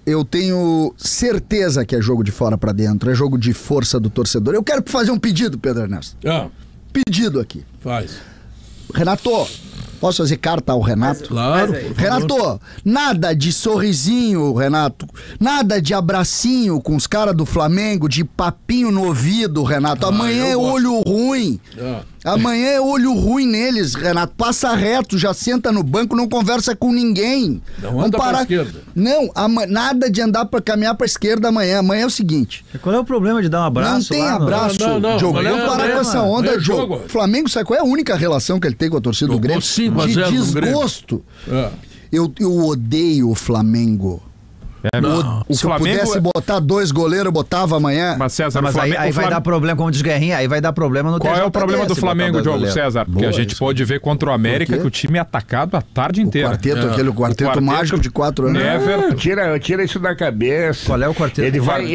eu tenho certeza que é jogo de fora pra dentro, é jogo de força do torcedor. Eu quero fazer um pedido, Pedro Ernesto. Pedido aqui. Faz. Renato, posso fazer carta ao Renato? Claro. Renato, nada de sorrisinho, Renato. Nada de abracinho com os caras do Flamengo, de papinho no ouvido, Renato. Amanhã é olho ruim. Amanhã é olho ruim neles, Renato. Passa reto, já senta no banco, não conversa com ninguém. Não anda pra esquerda. Não, nada de andar pra caminhar pra esquerda amanhã. Amanhã é o seguinte. Qual é o problema de dar um abraço? Não tem abraço, não, Diogo. Vamos parar com essa onda, Diogo. O Flamengo, sabe qual é a única relação que ele tem com a torcida do Grêmio? De desgosto. Eu odeio o Flamengo. Se eu pudesse botar 2 goleiros, eu botava amanhã. Mas César, aí vai dar problema, como diz Guerrinha, aí vai dar problema no Qual é o problema do Flamengo, Diogo César? Porque a gente pode ver contra o América que o time é atacado a tarde inteira. Aquele quarteto mágico de 4 anos. Tira isso da cabeça. Qual é o quarteto?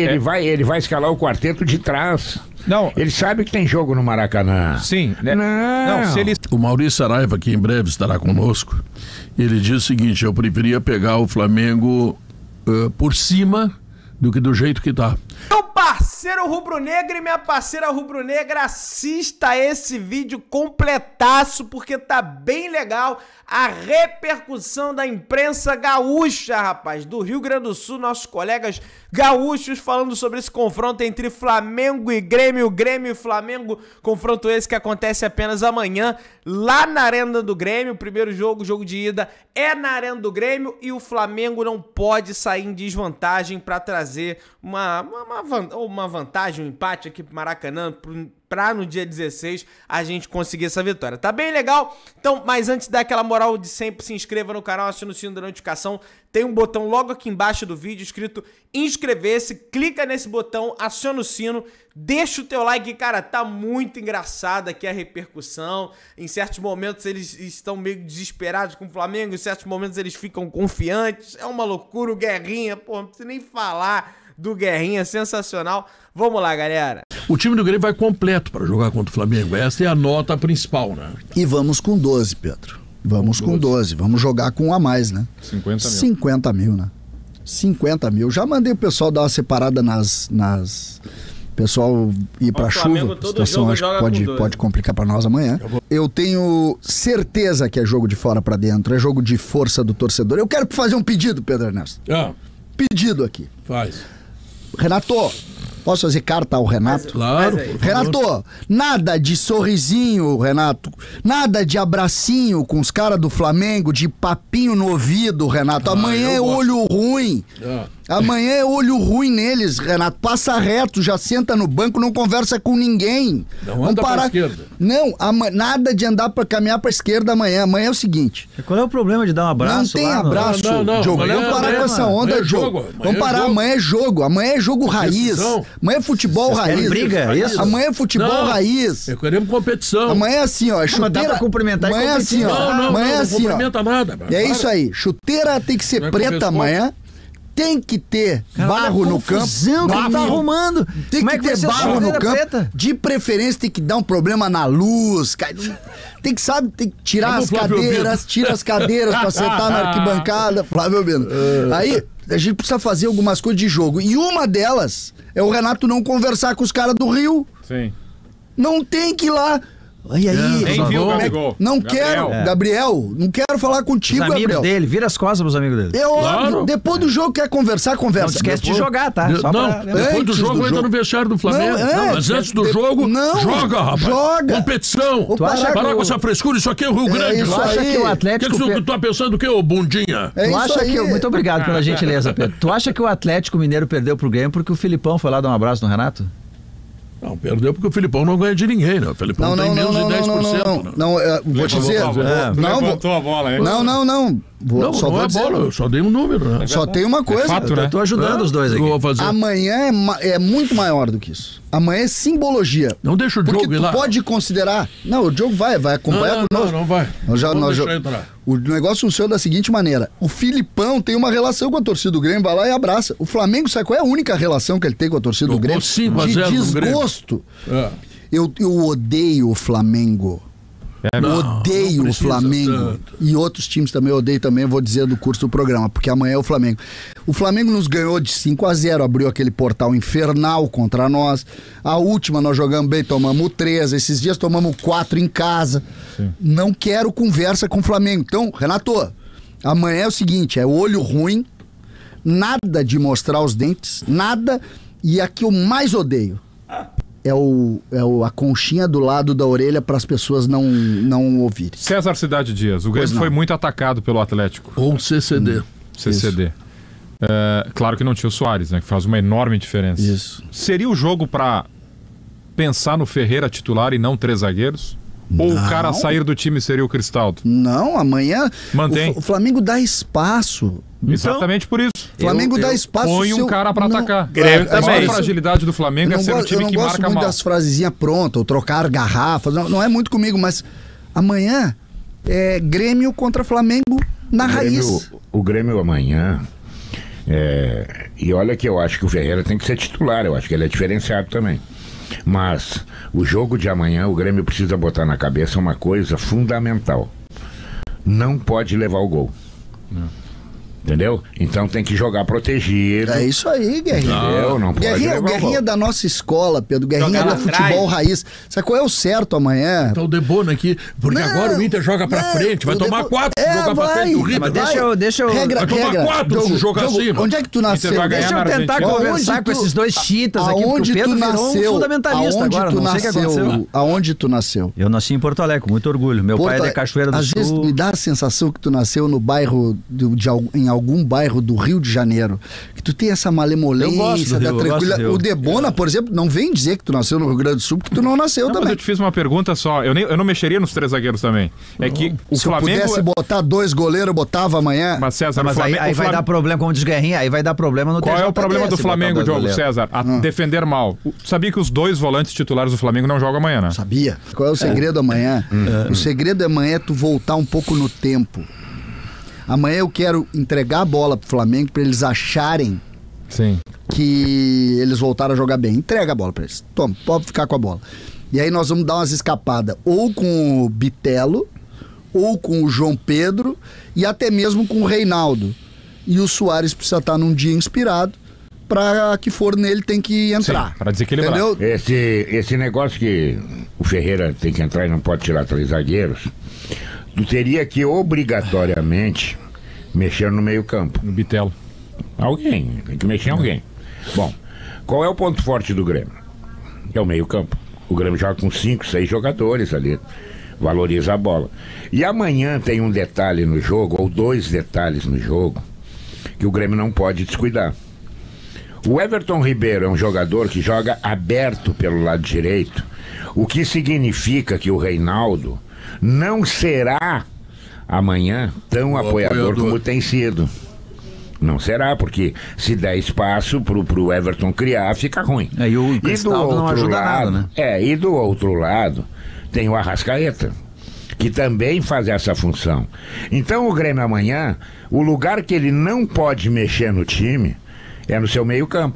Ele vai escalar o quarteto de trás. Não. Ele sabe que tem jogo no Maracanã. Sim. Não, se ele... O Maurício Saraiva, que em breve estará conosco, ele diz o seguinte: eu preferia pegar o Flamengo por cima do que do jeito que tá. Meu parceiro rubro-negro e minha parceira rubro-negra, assista esse vídeo completaço, porque tá bem legal a repercussão da imprensa gaúcha, rapaz, do Rio Grande do Sul, nossos colegas gaúchos falando sobre esse confronto entre Flamengo e Grêmio, Grêmio e Flamengo, confronto esse que acontece apenas amanhã, lá na Arena do Grêmio. O primeiro jogo, jogo de ida, é na Arena do Grêmio e o Flamengo não pode sair em desvantagem para trazer uma vantagem, um empate aqui pro Maracanã, pra no dia 16 a gente conseguir essa vitória. Tá bem legal? Então, mas antes daquela moral de sempre, se inscreva no canal, acione o sino da notificação. Tem um botão logo aqui embaixo do vídeo escrito inscrever-se. Clica nesse botão, aciona o sino, deixa o teu like, cara, tá muito engraçada aqui a repercussão. Em certos momentos eles estão meio desesperados com o Flamengo, em certos momentos eles ficam confiantes. É uma loucura, o Guerrinha, pô, não precisa nem falar do Guerrinha, sensacional. Vamos lá, galera. O time do Grêmio vai completo para jogar contra o Flamengo. Essa é a nota principal, né? E vamos com 12, Pedro. Vamos com 12. Vamos jogar com um a mais, né? 50 mil. 50 mil, né? 50 mil. Já mandei o pessoal dar uma separada nas... Pessoal ir pra chuva. A situação acho que pode complicar pra nós amanhã. Eu tenho certeza que é jogo de fora pra dentro. É jogo de força do torcedor. Eu quero fazer um pedido, Pedro Ernesto. Pedido aqui. Faz. Renato, posso fazer carta ao Renato? Claro. Renato, nada de sorrisinho, Renato. Nada de abracinho com os caras do Flamengo, de papinho no ouvido, Renato. Amanhã é olho ruim. Amanhã é olho ruim neles, Renato. Passa reto, já senta no banco, não conversa com ninguém. Não anda pra esquerda. Não, nada de andar pra caminhar pra esquerda amanhã. Amanhã é o seguinte. Qual é o problema de dar um abraço? Não tem abraço, Diogo. Vamos parar com essa onda, Diogo. Vamos parar, amanhã é jogo. Amanhã é jogo raiz. Amanhã é futebol raiz. Briga, é isso? Amanhã é futebol raiz. Queremos competição. Amanhã é assim, ó. Mas dá pra cumprimentar e amanhã é assim, ó. Amanhã é assim, ó. Não cumprimenta nada. É isso aí. Chuteira tem que ser preta amanhã. Tem que ter barro no campo. Que tá arrumando. Tem que ter barro no campo. Preta? De preferência tem que dar um problema na luz. Tem que, sabe, tem que tirar as cadeiras, tira as cadeiras pra sentar na arquibancada. Flávio Bino. Aí a gente precisa fazer algumas coisas de jogo. E uma delas é o Renato não conversar com os caras do Rio. Sim. Não tem que ir lá. E aí, nem viu, Gabigol. Não quero, Gabriel, não quero falar contigo, os amigos Gabriel. Dele, vira as costas pros amigos dele. É óbvio, depois do jogo quer conversar, conversa. Não esquece de jogar, tá? Depois do jogo entra no vestiário do Flamengo. Mas antes do jogo, joga, rapaz. Joga. Competição. Parar com essa frescura, isso aqui é o Rio Grande. Tu acha que o Atlético... Tu tá pensando o quê, ô bundinha? Tu acha que... Muito obrigado pela gentileza, Pedro. Tu acha que o Atlético Mineiro perdeu pro Grêmio porque o Filipão foi lá dar um abraço no Renato? Não, perdeu porque o Filipão não ganha de ninguém, né? O Filipão tem menos de 10%. Não, vou te dizer. Levantou a bola, hein? Não. Não é bola, eu só dei um número, né? Só tem uma coisa. Fato, né? Eu tô ajudando os dois aqui. Amanhã é muito maior do que isso. Amanhã é simbologia. Não deixa o Diogo ir lá. Porque tu pode considerar... Não, o Diogo vai acompanhar conosco. Não vai. O negócio funciona da seguinte maneira. O Filipão tem uma relação com a torcida do Grêmio, vai lá e abraça. O Flamengo, sabe qual é a única relação que ele tem com a torcida do Grêmio? De desgosto. Eu odeio o Flamengo. Odeio o Flamengo. E outros times também odeio também, vou dizer do curso do programa, porque amanhã é o Flamengo. O Flamengo nos ganhou de 5-0, abriu aquele portal infernal contra nós. A última nós jogamos bem, tomamos 3. Esses dias tomamos 4 em casa. Sim. Não quero conversa com o Flamengo. Então, Renato, amanhã é o seguinte, é olho ruim, nada de mostrar os dentes, nada. E a que eu mais odeio a conchinha do lado da orelha para as pessoas não ouvirem. César Cidade Dias, o Grêmio foi muito atacado pelo Atlético. Ou CCD. CCD. Claro que não tinha o Soares, né, que faz uma enorme diferença. Isso. Seria o jogo para pensar no Ferreira titular e não 3 zagueiros? Ou o cara sair do time seria o Cristaldo? Não, amanhã mantém. O Flamengo dá espaço. Exatamente por isso. O Flamengo dá espaço. Põe um cara pra atacar. Grêmio também. A fragilidade do Flamengo é ser um time que marca mal. Eu não gosto muito das frasezinhas prontas, ou trocar garrafas, não é muito comigo, mas amanhã é Grêmio contra Flamengo na raiz. O Grêmio amanhã, e olha que eu acho que o Ferreira tem que ser titular, eu acho que ele é diferenciado também. Mas o jogo de amanhã, o Grêmio precisa botar na cabeça uma coisa fundamental. Não pode levar o gol. Entendeu? Então tem que jogar protegido. É isso aí, Guerrinha. Não pode Guerrinha da nossa escola, Pedro. Guerrinha do futebol raiz. Sabe qual é o certo amanhã? Tá o Debona aqui, porque agora o Inter joga pra frente, vai tomar 4 se jogar pra frente do River. Mas deixa eu... Vai tomar 4 se jogar assim. Onde é que tu nasceu? Deixa eu tentar conversar com esses dois chitas aqui, porque o Pedro virou um fundamentalista agora, não sei o que aconteceu. Aonde tu nasceu? Eu nasci em Porto Alegre, com muito orgulho. Meu pai é de Cachoeira do Sul. Às vezes me dá a sensação que tu nasceu no bairro, em algum bairro do Rio de Janeiro, que tu tem essa malemolência da tranquila. O Debona, por exemplo, não vem dizer que tu nasceu no Rio Grande do Sul, porque tu não nasceu também. Mas eu te fiz uma pergunta só, eu não mexeria nos 3 zagueiros também. É que o Se Flamengo... eu pudesse botar 2 goleiros, eu botava amanhã. Mas César, aí vai dar problema, como diz Guerrinha, aí vai dar problema no Qual é o problema do Flamengo, Diogo César? Defender mal. Sabia que os 2 volantes titulares do Flamengo não jogam amanhã, né? Sabia. Qual é o segredo amanhã? O segredo amanhã é tu voltar um pouco no tempo. Amanhã eu quero entregar a bola pro Flamengo pra eles acharem que eles voltaram a jogar bem. Entrega a bola pra eles. Toma, pode ficar com a bola. E aí nós vamos dar umas escapadas ou com o Bitelo, ou com o João Pedro, e até mesmo com o Reinaldo. E o Soares precisa estar num dia inspirado, pra que for nele tem que entrar. Sim, pra desequilibrar. Entendeu? Esse negócio que o Ferreira tem que entrar e não pode tirar 3 zagueiros, tu teria que obrigatoriamente mexer no meio-campo. No Bitelo. Alguém, tem que mexer em alguém. Bom, qual é o ponto forte do Grêmio? É o meio-campo. O Grêmio joga com 5, 6 jogadores ali. Valoriza a bola. E amanhã tem um detalhe no jogo, ou 2 detalhes no jogo, que o Grêmio não pode descuidar. O Everton Ribeiro é um jogador que joga aberto pelo lado direito, o que significa que o Reinaldo não será amanhã tão apoiador como tem sido. Não será, porque se der espaço pro Everton criar, fica ruim. E o Cristaldo não ajuda nada, né? E do outro lado tem o Arrascaeta, que também faz essa função. Então o Grêmio amanhã, o lugar que ele não pode mexer no time é no seu meio-campo.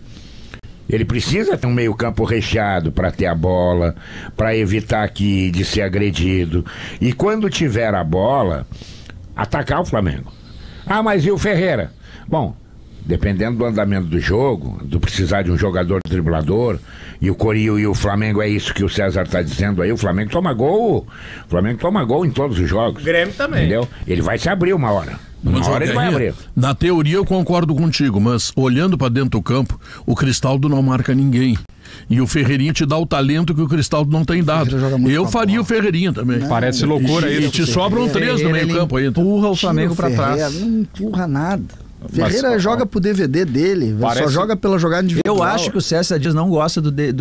Ele precisa ter um meio-campo recheado para ter a bola, para evitar de ser agredido. E quando tiver a bola, atacar o Flamengo. Ah, mas e o Ferreira? Bom, dependendo do andamento do jogo, do precisar de um jogador driblador, e o Corio e o Flamengo, é isso que o César está dizendo aí, o Flamengo toma gol. O Flamengo toma gol em todos os jogos. O Grêmio também. Entendeu? Ele vai se abrir uma hora. Uma hora ele vai abrir. Na teoria eu concordo contigo, mas olhando para dentro do campo, o Cristaldo não marca ninguém. E o Ferreirinha te dá o talento que o Cristaldo não tem dado. Eu faria o Ferreirinha também. Parece loucura isso. E te sobram 3 no meio campo ainda. Empurra o Flamengo para trás. Não empurra nada. Ferreira joga pro DVD dele, só joga pela jogada individual. Eu acho que o César Dias não gosta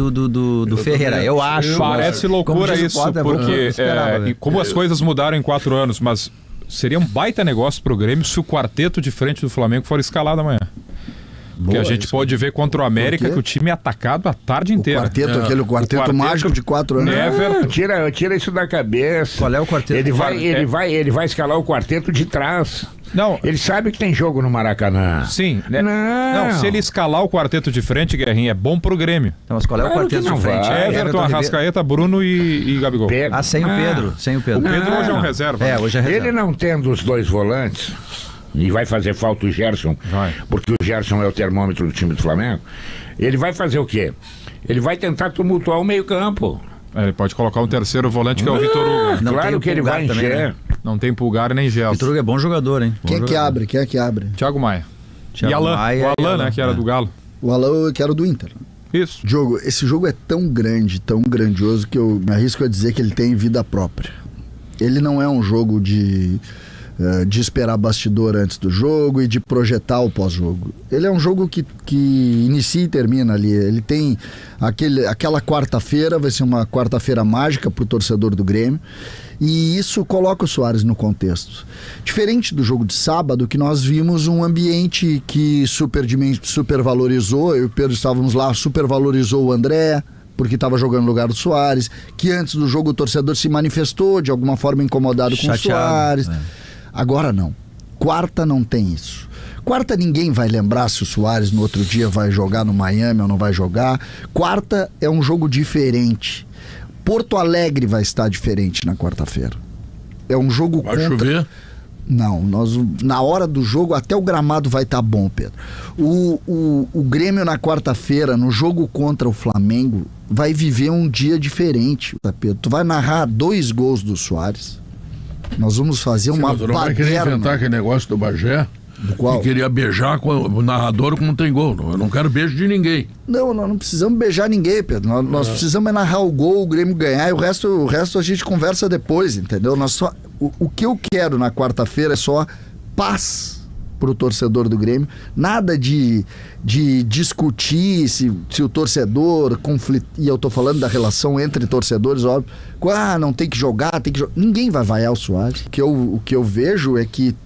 do Ferreira. Eu acho. Parece loucura isso, porque como as coisas mudaram em 4 anos, mas seria um baita negócio pro Grêmio se o quarteto de frente do Flamengo for escalado amanhã. Porque a gente pode ver contra o América que o time é atacado a tarde inteira. Aquele quarteto mágico de 4 anos. Tira isso da cabeça. Qual é o quarteto? Ele vai escalar o quarteto de trás. Não. Ele sabe que tem jogo no Maracanã. Sim. Né? Não, se ele escalar o quarteto de frente, Guerrinha, é bom pro Grêmio. Não, mas qual é o quarteto de frente? Everton, Arrascaeta, Bruno e Gabigol. Sem o Pedro. Sem o Pedro. O Pedro hoje é um reserva. Hoje é reserva. Ele não tendo os 2 volantes, e vai fazer falta o Gerson, porque o Gerson é o termômetro do time do Flamengo, ele vai fazer o quê? Ele vai tentar tumultuar o meio-campo. Ele pode colocar um terceiro volante que é o Vitor Hugo. Claro que ele vai encher. Também, né? Não tem Pulgar nem Gelson. Vitor Hugo é bom jogador, hein? Quem é que abre? Thiago Maia. E Alan. O Alan, né, que era do Galo. O Alan, que era do Inter. Isso. Diogo, esse jogo é tão grande, tão grandioso, que eu me arrisco a dizer que ele tem vida própria. Ele não é um jogo de esperar bastidor antes do jogo e de projetar o pós-jogo. Ele é um jogo que inicia e termina ali. Ele tem aquela quarta-feira, vai ser uma quarta-feira mágica pro torcedor do Grêmio, e isso coloca o Soares no contexto. Diferente do jogo de sábado, que nós vimos um ambiente que supervalorizou, eu e o Pedro estávamos lá, supervalorizou o André, porque estava jogando no lugar do Soares, que antes do jogo o torcedor se manifestou de alguma forma incomodado com o Soares. Agora não. Quarta não tem isso. Quarta ninguém vai lembrar se o Soares no outro dia vai jogar no Miami ou não vai jogar. Quarta é um jogo diferente. Porto Alegre vai estar diferente na quarta-feira. É um jogo Vai chover? Não, na hora do jogo até o gramado vai estar bom, Pedro. O Grêmio na quarta-feira, no jogo contra o Flamengo, vai viver um dia diferente, tá, Pedro? Tu vai narrar 2 gols do Soares. Nós vamos fazer uma baderna. Não vai querer inventar aquele negócio do Bagé? Do qual? Que queria beijar com o narrador como tem gol. Eu não quero beijo de ninguém. Não, nós não precisamos beijar ninguém, Pedro. Nós precisamos narrar o gol, o Grêmio ganhar, e o resto a gente conversa depois, entendeu? O que eu quero na quarta-feira é só paz pro torcedor do Grêmio. Nada de discutir se o torcedor e eu tô falando da relação entre torcedores, óbvio. Não tem que jogar, ninguém vai vaiar o Soares. O que eu vejo é que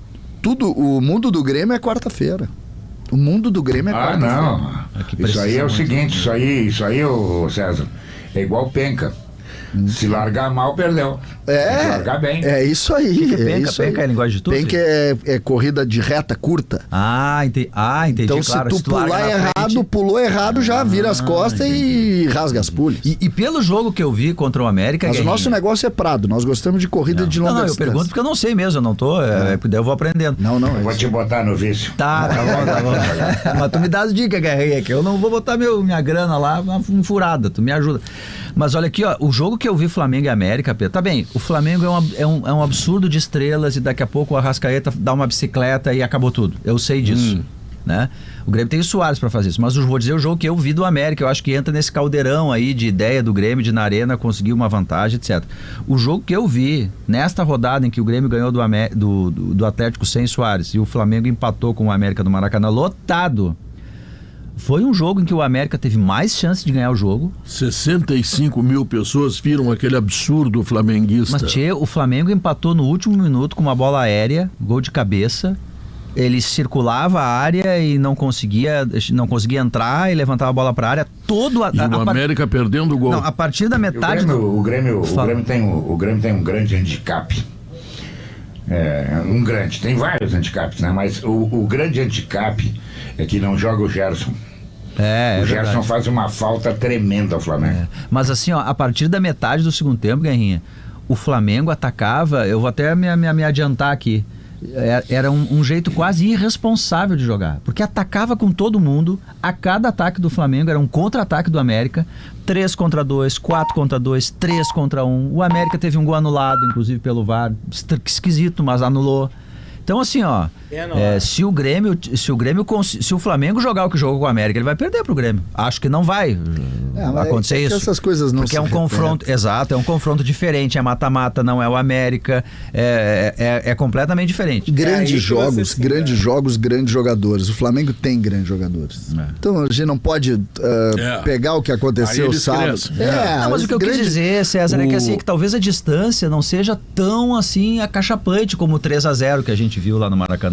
o mundo do Grêmio é quarta-feira. O mundo do Grêmio é quarta-feira. Não. Isso aí é o seguinte, isso aí, ô César, é igual penca. Se largar mal, perdeu. Se largar bem. É isso aí. O que é penca? Penca é a linguagem de tudo? Penca é corrida de reta curta. Entendi. Então, claro, se tu pular errado, pulou errado, já vira as costas e rasga as pulhas. E pelo jogo que eu vi contra o América... Mas o nosso negócio é Prado. Nós gostamos de corrida de longa distância. Eu pergunto porque eu não sei mesmo. Eu não tô... daí eu vou aprendendo. Não. Eu vou te botar no vício. Tá bom. Mas tu me dá as dicas, Guerreiro, que eu não vou botar minha grana lá furada. Tu me ajuda. Mas olha aqui, ó, o jogo que eu vi Flamengo e América, Pedro, tá bem, o Flamengo é um absurdo de estrelas e daqui a pouco o Arrascaeta dá uma bicicleta e acabou tudo. Eu sei disso, né? O Grêmio tem o Soares pra fazer isso, mas eu vou dizer o jogo que eu vi do América, eu acho que entra nesse caldeirão aí de ideia do Grêmio de na arena conseguir uma vantagem, etc. O jogo que eu vi, nesta rodada em que o Grêmio ganhou do Atlético sem Soares e o Flamengo empatou com o América do Maracanã lotado, foi um jogo em que o América teve mais chance de ganhar o jogo. 65 mil pessoas viram aquele absurdo flamenguista. Mas, o Flamengo empatou no último minuto com uma bola aérea, gol de cabeça. Ele circulava a área e não conseguia entrar e levantava a bola para a área. O América perdendo o gol. Não, a partir da metade o Grêmio tem um grande handicap. Tem vários handicaps, né? Mas o grande handicap é que não joga o Gerson. O Gerson faz uma falta tremenda ao Flamengo. Mas assim, ó, a partir da metade do segundo tempo, Guerrinha, o Flamengo atacava, eu vou até me adiantar aqui, era um jeito quase irresponsável de jogar, porque atacava com todo mundo, a cada ataque do Flamengo era um contra-ataque do América, 3 contra 2, 4 contra 2, 3 contra 1, o América teve um gol anulado, inclusive pelo VAR, esquisito, mas anulou. Então assim, ó, se o Flamengo jogar o que jogou com o América, ele vai perder pro Grêmio. Acho que não vai acontecer isso. Essas coisas não. Porque é um confronto, exato, é um confronto diferente, é mata-mata, não é o América, é completamente diferente. Grandes jogos, grandes jogadores. O Flamengo tem grandes jogadores. Então a gente não pode pegar o que aconteceu sábado. Não, mas o que eu quis dizer, César, é que assim, que talvez a distância não seja tão assim acachapante como o 3-0 que a gente viu lá no Maracanã.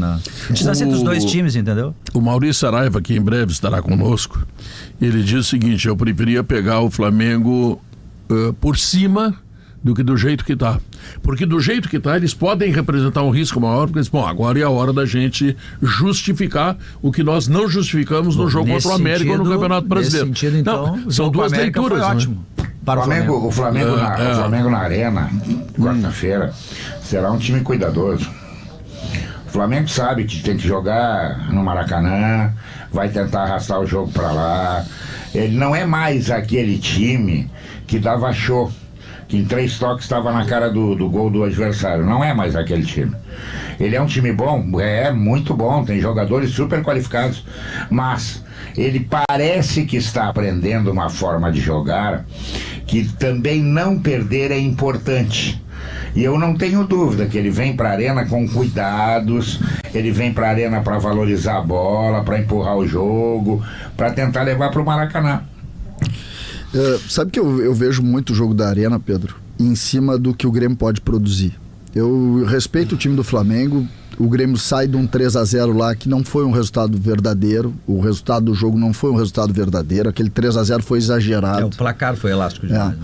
né? Distância entre os dois times, entendeu? O Maurício Saraiva, que em breve estará conosco, ele diz o seguinte: eu preferia pegar o Flamengo por cima do que do jeito que está. Porque do jeito que está, eles podem representar um risco maior, porque eles, agora é a hora da gente justificar o que nós não justificamos no jogo contra o América ou no Campeonato Brasileiro. Nesse sentido, então, não, são duas leituras. Foi ótimo. Para o Flamengo na Arena, quarta-feira, será um time cuidadoso. O Flamengo sabe que tem que jogar no Maracanã, vai tentar arrastar o jogo para lá. Ele não é mais aquele time que dava show, que em 3 toques estava na cara do gol do adversário. Não é mais aquele time. Ele é um time bom, é muito bom, tem jogadores super qualificados, mas ele parece que está aprendendo uma forma de jogar que também não perder é importante. E eu não tenho dúvida que ele vem para a Arena com cuidados, ele vem para a Arena para valorizar a bola, para empurrar o jogo, para tentar levar para o Maracanã. Sabe que eu vejo muito o jogo da Arena, Pedro, em cima do que o Grêmio pode produzir. Eu respeito o time do Flamengo. O Grêmio sai de um 3-0 lá que não foi um resultado verdadeiro. O resultado do jogo não foi um resultado verdadeiro. Aquele 3-0 foi exagerado. O placar foi elástico demais.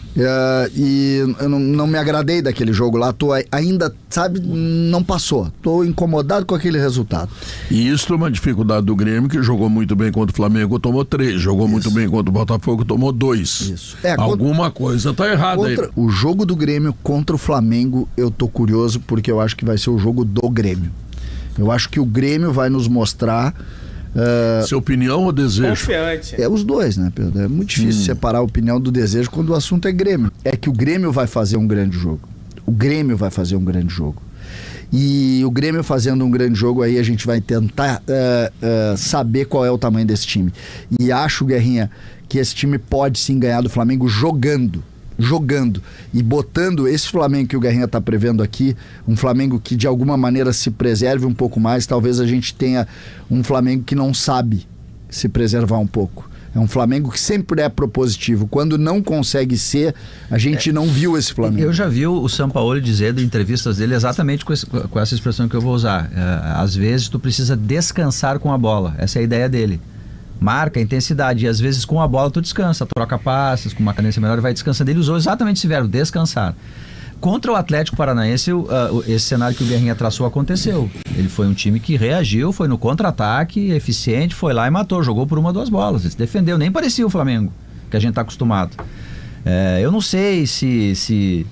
E eu não me agradei daquele jogo lá. Tô ainda, sabe, não passou. Tô incomodado com aquele resultado. E isso é uma dificuldade do Grêmio, que jogou muito bem contra o Flamengo, tomou 3. Jogou muito bem contra o Botafogo, tomou 2. Isso. Alguma coisa tá errada aí. O jogo do Grêmio contra o Flamengo, eu tô curioso, porque eu acho que vai ser o jogo do Grêmio. Eu acho que o Grêmio vai nos mostrar... Sua opinião ou desejo? Confiante. É os dois, né, Pedro? É muito difícil separar a opinião do desejo quando o assunto é Grêmio. É que o Grêmio vai fazer um grande jogo. O Grêmio vai fazer um grande jogo. E o Grêmio fazendo um grande jogo, aí a gente vai tentar saber qual é o tamanho desse time. E acho, Guerrinha, que esse time pode sim ganhar do Flamengo jogando e botando esse Flamengo que o Guerrinha está prevendo aqui, um Flamengo que de alguma maneira se preserve um pouco mais. Talvez a gente tenha um Flamengo que não sabe se preservar um pouco. É um Flamengo que sempre é propositivo. Quando não consegue ser, a gente não viu esse Flamengo. Eu já vi o Sampaoli dizer em entrevistas dele exatamente com essa expressão que eu vou usar. Às vezes tu precisa descansar com a bola. Essa é a ideia dele. Marca, intensidade, e às vezes com a bola tu descansa, troca passes, com uma cadência menor e vai descansando. Ele usou exatamente esse verbo, descansar. Contra o Atlético Paranaense, esse cenário que o Guerrinha traçou aconteceu. Ele foi um time que reagiu, foi no contra-ataque, eficiente, foi lá e matou, jogou por 1 ou 2 bolas, ele se defendeu, nem parecia o Flamengo, que a gente está acostumado. Eu não sei se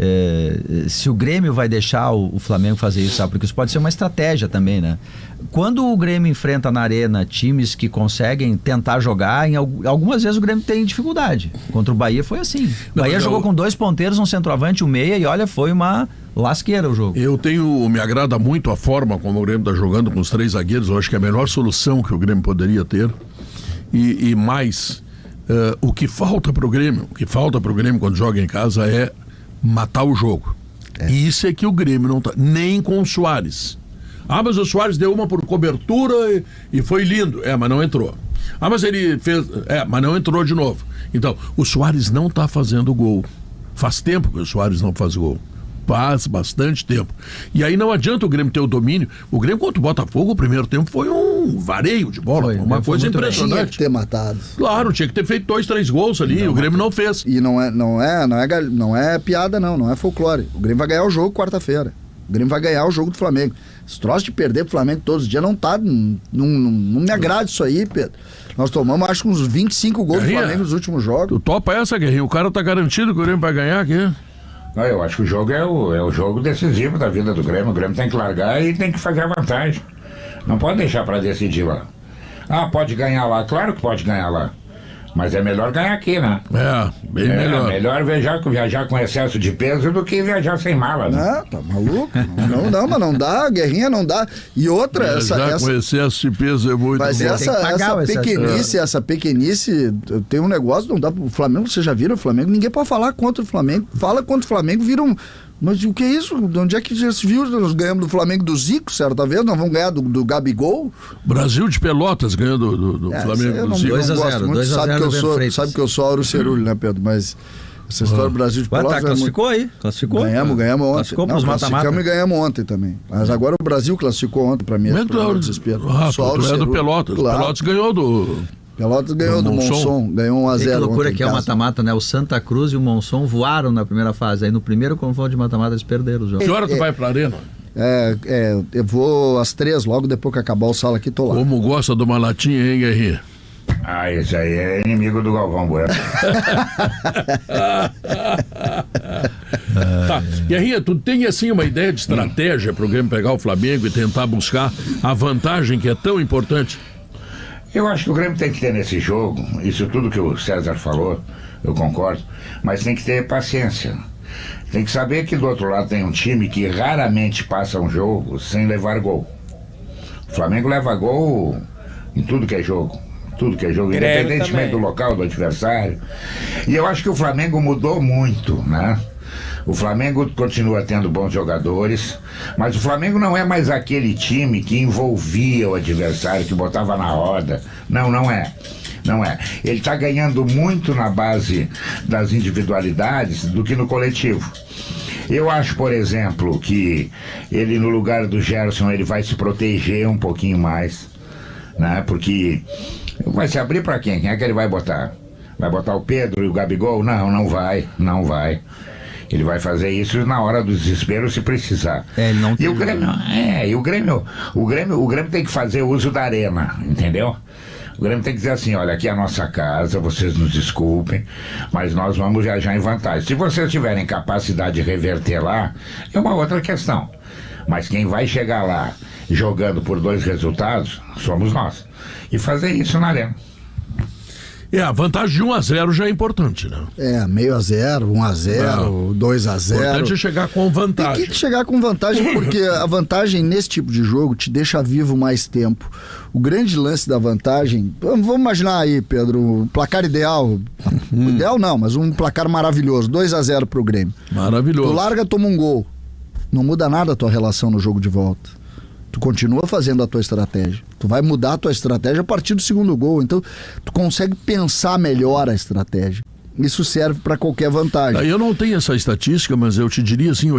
o Grêmio vai deixar o Flamengo fazer isso, sabe? Porque isso pode ser uma estratégia também, né? Quando o Grêmio enfrenta na Arena times que conseguem tentar jogar, algumas vezes o Grêmio tem dificuldade. Contra o Bahia foi assim. O Bahia jogou com 2 ponteiros, um centroavante, um meia, e olha, foi uma lasqueira o jogo. Me agrada muito a forma como o Grêmio está jogando com os 3 zagueiros. Eu acho que é a melhor solução que o Grêmio poderia ter. E mais, o que falta para o Grêmio quando joga em casa é matar o jogo. E isso é que o Grêmio não tá, nem com o Soares. Mas o Soares deu uma por cobertura e foi lindo. Mas não entrou. Mas ele fez... mas não entrou de novo. Então, o Soares não tá fazendo gol. Faz tempo que o Soares não faz gol. Faz bastante tempo. E aí não adianta o Grêmio ter o domínio. O Grêmio contra o Botafogo, o primeiro tempo foi um vareio de bola. Uma coisa impressionante. Tinha que ter matado. Claro, tinha que ter feito 2, 3 gols ali. O Grêmio não fez. E não é piada, não é folclore. O Grêmio vai ganhar o jogo quarta-feira. O Grêmio vai ganhar o jogo do Flamengo. Esse troço de perder pro Flamengo todos os dias não me agrada isso aí, Pedro. Nós tomamos, acho que uns 25 gols do Flamengo nos últimos jogos. Tu topa essa, Guerrinha? O cara tá garantido que o Grêmio vai ganhar aqui. Não, eu acho que o jogo é o jogo decisivo da vida do Grêmio. O Grêmio tem que largar e tem que fazer a vantagem. Não pode deixar para decidir lá. Pode ganhar lá. Claro que pode ganhar lá. Mas é melhor ganhar aqui, né? Bem melhor. É melhor viajar com excesso de peso do que viajar sem mala, né? Tá maluco? Mas não dá, Guerrinha não dá. E outra, essa com excesso de peso é muito... Mas essa pequenice, tem um negócio, não dá pro Flamengo, vocês já viram o Flamengo? Ninguém pode falar contra o Flamengo. Fala contra o Flamengo, vira um... Mas o que é isso? De onde é que já se viu? Nós ganhamos do Flamengo do Zico, certa vez? Nós vamos ganhar do Gabigol? Brasil de Pelotas ganhando do Flamengo do Zico. 2-0. Sabe que eu sou Auro Cerulho, né, Pedro? Mas Essa história do Brasil de Pelotas... classificou aí? Classificou? Ganhamos ontem. Classificou pros mata-mata. Classificamos e ganhamos ontem também. Mas agora o Brasil classificou ontem pra mim. O desespero. Tu é do Pelotas. Claro. Pelotas ganhou do... Pelotas ganhou do Monson, ganhou 1-0. Que loucura que é o mata-mata, né? O Santa Cruz e o Monson voaram na primeira fase. Aí no primeiro confronto de mata-mata eles perderam o jogo. Que hora tu vai pra arena? Eu vou às 3, logo depois que acabar o sala aqui, tô lá. Como gosta de uma latinha, hein, Guerrinha? Esse aí é inimigo do Galvão Bueno. Tá. Guerrinha, tu tem assim uma ideia de estratégia pro Grêmio pegar o Flamengo e tentar buscar a vantagem que é tão importante? Eu acho que o Grêmio tem que ter nesse jogo, isso tudo que o César falou, eu concordo, mas tem que ter paciência. Tem que saber que do outro lado tem um time que raramente passa um jogo sem levar gol. O Flamengo leva gol em tudo que é jogo. Tudo que é jogo, independentemente do local, do adversário. E eu acho que o Flamengo mudou muito, né? O Flamengo continua tendo bons jogadores, mas o Flamengo não é mais aquele time que envolvia o adversário, que botava na roda. Não é. Ele está ganhando muito na base das individualidades do que no coletivo. Eu acho, por exemplo, que ele no lugar do Gerson ele vai se proteger um pouquinho mais, né? Porque vai se abrir para quem? Quem é que ele vai botar? Vai botar o Pedro e o Gabigol? Não vai. Ele vai fazer isso na hora do desespero se precisar. Ele não tem. E o Grêmio tem que fazer uso da arena, entendeu? O Grêmio tem que dizer assim, olha, aqui é a nossa casa, vocês nos desculpem, mas nós vamos já em vantagem. Se vocês tiverem capacidade de reverter lá, é uma outra questão. Mas quem vai chegar lá jogando por 2 resultados, somos nós. E fazer isso na arena. A vantagem de 1-0 já é importante, né? Meio a 0, 1-0, 2-0. O importante é chegar com vantagem. Tem que chegar com vantagem, porque a vantagem nesse tipo de jogo te deixa vivo mais tempo. O grande lance da vantagem, vamos imaginar aí, Pedro, um placar ideal. Ideal não, mas um placar maravilhoso, 2-0 pro Grêmio. Maravilhoso. Tu larga, toma um gol. Não muda nada a tua relação no jogo de volta. Tu continua fazendo a tua estratégia. Tu vai mudar a tua estratégia a partir do segundo gol. Então, tu consegue pensar melhor a estratégia. Isso serve para qualquer vantagem. Eu não tenho essa estatística, mas eu te diria assim,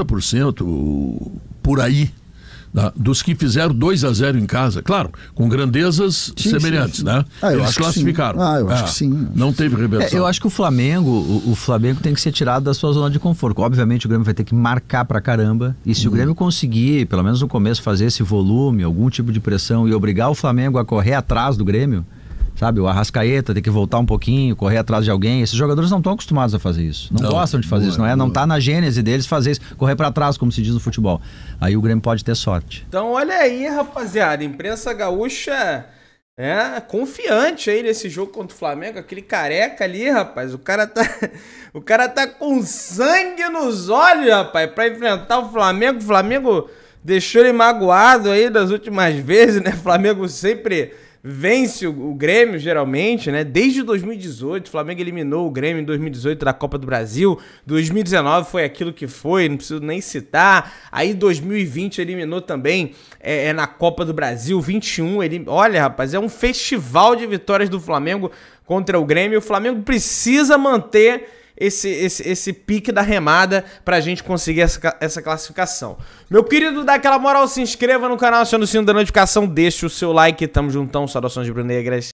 80% por aí, dos que fizeram 2-0 em casa. Claro, com grandezas semelhantes, sim. Né? Eles classificaram. Eu acho que sim. Não teve reversão. Eu acho que o Flamengo tem que ser tirado da sua zona de conforto. Obviamente o Grêmio vai ter que marcar pra caramba. E se o Grêmio conseguir, pelo menos no começo, fazer esse volume, algum tipo de pressão e obrigar o Flamengo a correr atrás do Grêmio, sabe, o Arrascaeta tem que voltar um pouquinho, correr atrás de alguém. Esses jogadores não estão acostumados a fazer isso. Não gostam de fazer isso, não tá na gênese deles fazer isso, correr para trás, como se diz no futebol. Aí o Grêmio pode ter sorte. Então olha aí, rapaziada, imprensa gaúcha confiante aí nesse jogo contra o Flamengo. Aquele careca ali, rapaz, o cara tá com sangue nos olhos, rapaz, pra enfrentar o Flamengo. O Flamengo deixou ele magoado aí das últimas vezes, né? O Flamengo sempre vence o Grêmio, geralmente, né? Desde 2018, o Flamengo eliminou o Grêmio em 2018 da Copa do Brasil. 2019 foi aquilo que foi, não preciso nem citar. Aí 2020 eliminou também na Copa do Brasil. 21, olha, rapaz, é um festival de vitórias do Flamengo contra o Grêmio. O Flamengo precisa manter esse pique da remada pra gente conseguir essa classificação. Meu querido, dá aquela moral, se inscreva no canal, acione o sino da notificação, deixa o seu like, tamo juntão, saudações rubro-negras.